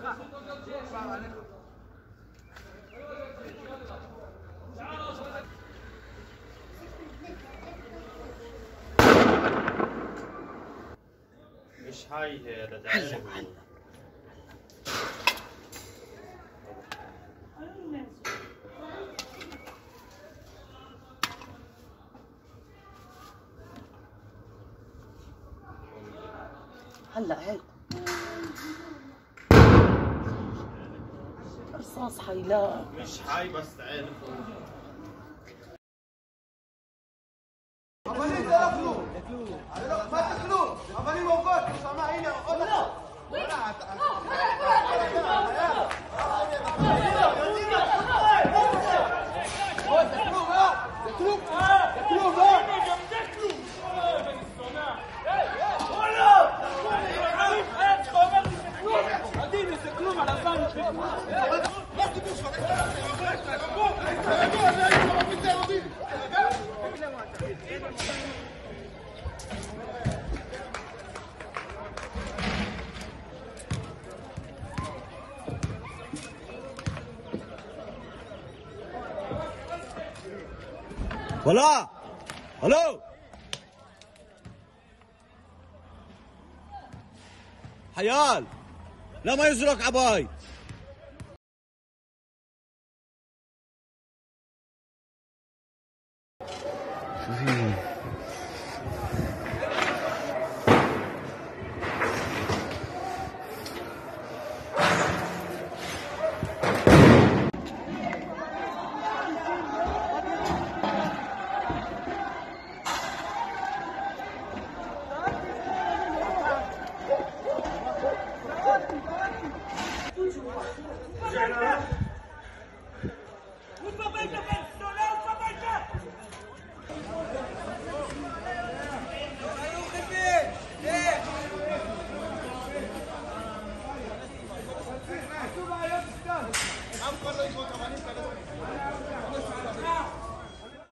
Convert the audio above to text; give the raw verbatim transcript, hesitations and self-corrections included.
مش هاي هذا هلا هلا هلا هيك رصاص حيلاء مش هاي بس تعال أباني تاكلوا ما تاكلوا أباني موجود سامع هنا ولا ولا ولا الو حيال لا ما يزرق عباي شو في